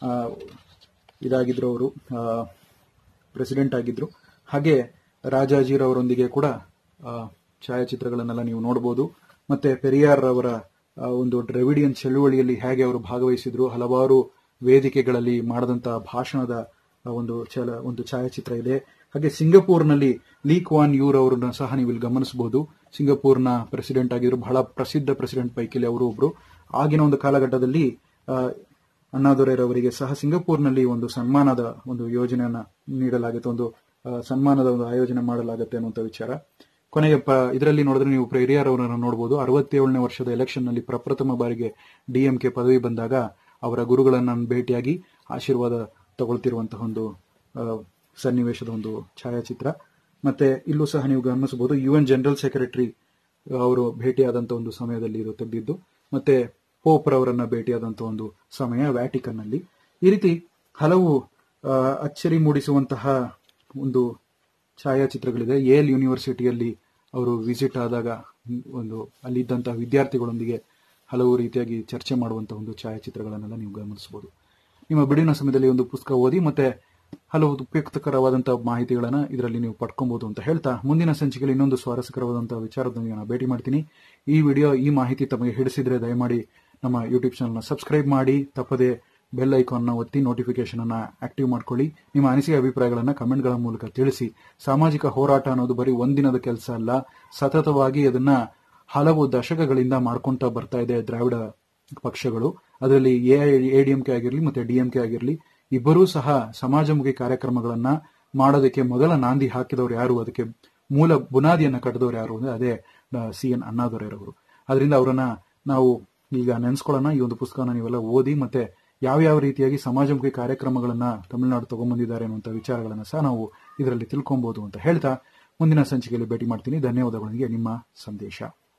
ಇದಾಗಿದ್ರು, ಅವರು ಪ್ರೆಸಿಡೆಂಟ್ ಆಗಿದ್ರು. ಹಾಗೆ ರಾಜಾಜಿರವರೊಂದಿಗೆ ಕೂಡ ಛಾಯಾಚಿತ್ರಗಳನ್ನೆಲ್ಲ ನೀವು ನೋಡಬಹುದು. ಮತ್ತೆ ಪೆರಿಯಾರ್ ಅವರ ಒಂದು ದ್ರವಿಡಿಯನ್ ಚಳುವಳಿಯಲ್ಲಿ ಹೇಗೆ ಅವರು ಭಾಗವಹಿಸಿದ್ರು, ಹಲವಾರು ವೇದಿಕೆಗಳಲ್ಲಿ ಮಾಡಿದಂತಹ ಭಾಷಣದ ಒಂದು ಛಾಯಾಚಿತ್ರ ಇದೆ. ಹಾಗೆ ಸಿಂಗಪೂರ್ನಲ್ಲಿ ಲೀ ಕ್ವಾನ್ ಯೂರ್ ಅವರನ್ನ ಸಹ ನೀವು ಇಲ್ಲಿ ಗಮನಿಸಬಹುದು. ಸಿಂಗಪೂರ್ನ ಪ್ರೆಸಿಡೆಂಟ್ ಆಗಿದ್ರು, ಬಹಳ ಪ್ರಸಿದ್ಧ ಪ್ರೆಸಿಡೆಂಟ್ ಪೈಕಿ ಅವರು ಒಬ್ರು. ಆಗಿನ ಒಂದು ಕಾಲಘಟ್ಟದಲ್ಲಿ ಅಣ್ಣಾದೊರೈ ಅವರಿಗೆ ಸಹ ಸಿಂಗಪೂರ್ನಲ್ಲಿ ಒಂದು ಸನ್ಮಾನದ ಒಂದು ಯೋಜನೆಯನ್ನ ನೀಡಲಾಗುತ್ತೆ, ಒಂದು ಸನ್ಮಾನದ ಒಂದು ಆಯೋಜನೆ ಮಾಡಲಾಗುತ್ತೆ ಅನ್ನುವಂಥ ವಿಚಾರ. ಕೊನೆಗೆ ಇದರಲ್ಲಿ ನೋಡಿದ್ರೆ ನೀವು ಪೆರಿಯಾರ್ ಅವರನ್ನು ನೋಡಬಹುದು. 67ನೇ ವರ್ಷದ ಎಲೆಕ್ಷನ್ ನಲ್ಲಿ ಪ್ರಪ್ರಥಮ ಬಾರಿಗೆ ಡಿಎಂಕೆ ಪದವಿ ಬಂದಾಗ ಅವರ ಗುರುಗಳನ್ನ ಭೇಟಿಯಾಗಿ ಆಶೀರ್ವಾದ ತಗೊಳ್ತಿರುವಂತಹ ಒಂದು ಸನ್ನಿವೇಶದ ಒಂದು ಛಾಯಾಚಿತ್ರ. ಮತ್ತೆ ಇಲ್ಲೂ ಸಹ ನೀವು ಗಮನಿಸಬಹುದು, UN ಜನರಲ್ ಸೆಕ್ರೆಟರಿ ಅವರು ಭೇಟಿಯಾದಂತಹ ಒಂದು ಸಮಯದಲ್ಲಿ ಇದು ತೆಗೆದಿದ್ದು. ಮತ್ತೆ ಪೋಪ್ ರವರನ್ನ ಭೇಟಿಯಾದಂತಹ ಒಂದು ಸಮಯ ವ್ಯಾಟಿಕನ್ ನಲ್ಲಿ. ಈ ರೀತಿ ಹಲವು ಅಚ್ಚರಿ ಮೂಡಿಸುವಂತಹ ಒಂದು ಛಾಯಾಚಿತ್ರಗಳಿದೆ. ಯೇಲ್ ಯೂನಿವರ್ಸಿಟಿಯಲ್ಲಿ ಅವರು ವಿಸಿಟ್ ಆದಾಗ ಅಲ್ಲಿದ್ದಂತಹ ವಿದ್ಯಾರ್ಥಿಗಳೊಂದಿಗೆ ಹಲವು ರೀತಿಯಾಗಿ ಚರ್ಚೆ ಮಾಡುವಂತಹ ಒಂದು ಛಾಯಾಚಿತ್ರಗಳನ್ನೆಲ್ಲ ನೀವು ಗಮನಿಸಬಹುದು. ನಿಮ್ಮ ಬಿಡುವಿನ ಸಮಯದಲ್ಲಿ ಒಂದು ಪುಸ್ತಕ ಓದಿ ಮತ್ತೆ ಹಲವು ಉಪಯುಕ್ತಕರವಾದಂತಹ ಮಾಹಿತಿಗಳನ್ನ ಇದರಲ್ಲಿ ನೀವು ಪಡ್ಕೊಬಹುದು ಅಂತ ಹೇಳ್ತಾ, ಮುಂದಿನ ಸಂಚಿಕೆಯಲ್ಲಿ ಇನ್ನೊಂದು ಸ್ವಾರಸ್ಯಕರವಾದಂತಹ ವಿಚಾರದೊಂದಿಗೆ ನಾನು ಭೇಟಿ ಮಾಡ್ತೀನಿ. ಈ ಮಾಹಿತಿ ತಮಗೆ ಹಿಡಿಸಿದ್ರೆ ದಯಮಾಡಿ ನಮ್ಮ ಯೂಟ್ಯೂಬ್ ಚಾನಲ್ನ ಸಬ್ಸ್ಕ್ರೈಬ್ ಮಾಡಿ, ತಪ್ಪದೆ ಬೆಲ್ ಐಕಾನ್ನ ಒತ್ತಿ ನೋಟಿಫಿಕೇಶನ್ ಅನ್ನ ಆಕ್ಟಿವ್ ಮಾಡ್ಕೊಳ್ಳಿ. ನಿಮ್ಮ ಅನಿಸಿಕೆ ಅಭಿಪ್ರಾಯಗಳನ್ನ ಕಮೆಂಟ್ಗಳ ಮೂಲಕ ತಿಳಿಸಿ. ಸಾಮಾಜಿಕ ಹೋರಾಟ ಅನ್ನೋದು ಬರೀ ಒಂದಿನದ ಕೆಲಸ ಅಲ್ಲ, ಸತತವಾಗಿ ಅದನ್ನ ಹಲವು ದಶಕಗಳಿಂದ ಮಾಡ್ಕೊಂತ ಬರ್ತಾ ಇದೆ ದ್ರಾವಿಡ ಪಕ್ಷಗಳು. ಅದರಲ್ಲಿ ಎಡಿಎಂಕೆ ಆಗಿರಲಿ ಮತ್ತೆ ಡಿಎಂಕೆ ಆಗಿರಲಿ, ಇಬ್ಬರೂ ಸಹ ಸಮಾಜಮುಖಿ ಕಾರ್ಯಕ್ರಮಗಳನ್ನ ಮಾಡೋದಕ್ಕೆ ಮೊದಲ ನಾಂದಿ ಹಾಕಿದವರು ಯಾರು, ಅದಕ್ಕೆ ಮೂಲ ಬುನಾದಿಯನ್ನ ಕಟ್ಟಿದವರು ಯಾರು ಅಂದ್ರೆ ಅದೇ CN ಅಣ್ಣಾದೊರೈ ಅವರು. ಅದರಿಂದ ಅವರನ್ನ ನಾವು ಈಗ ನೆನೆಸ್ಕೊಳ್ಳೋಣ. ಈ ಒಂದು ಪುಸ್ತಕನ ನೀವೆಲ್ಲ ಓದಿ ಮತ್ತೆ ಯಾವ ರೀತಿಯಾಗಿ ಸಮಾಜಮುಖಿ ಕಾರ್ಯಕ್ರಮಗಳನ್ನ ತಮಿಳುನಾಡು ತಗೊಂಡ್ಬಂದಿದ್ದಾರೆ ಅನ್ನುವಂಥ ವಿಚಾರಗಳನ್ನ ಸಹ ನಾವು ಇದರಲ್ಲಿ ತಿಳ್ಕೊಬಹುದು ಅಂತ ಹೇಳ್ತಾ ಮುಂದಿನ ಸಂಚಿಕೆಯಲ್ಲಿ ಭೇಟಿ ಮಾಡ್ತೀನಿ. ಧನ್ಯವಾದಗಳೊಂದಿಗೆ ನಿಮ್ಮ ಸಂದೇಶ.